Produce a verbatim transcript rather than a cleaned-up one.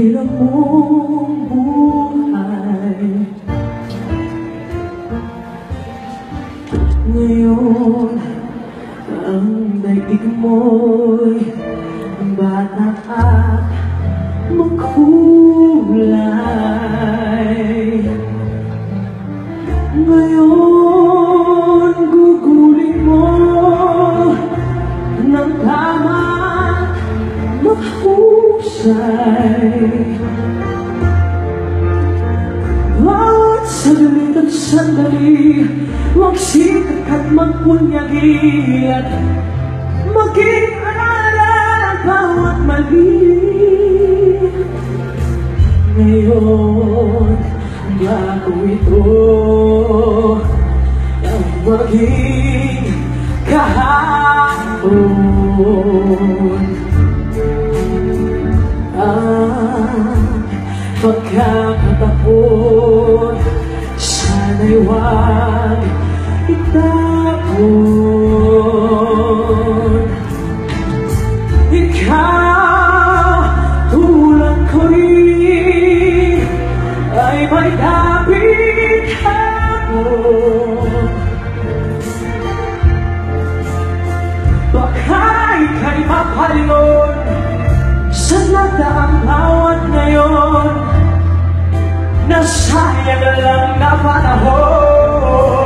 hirap mong buhay. Ngayon, ang daigdig mo'y bata at makulay. Ngayon, gugulin mo ng tama mahusay. Bawat saglit at sandali, magsikap at magpunyagi at maging alala bawat mali. Ngayon, bago ito ang maging kahapon. Ang pagkakataon, sana'y huwag itapon. Ikaw, tulad ko rin, ay may dapit hapon. Baka ika'y mapalingon sa nagdaang bawat ngayon, na sayang lang na panahon.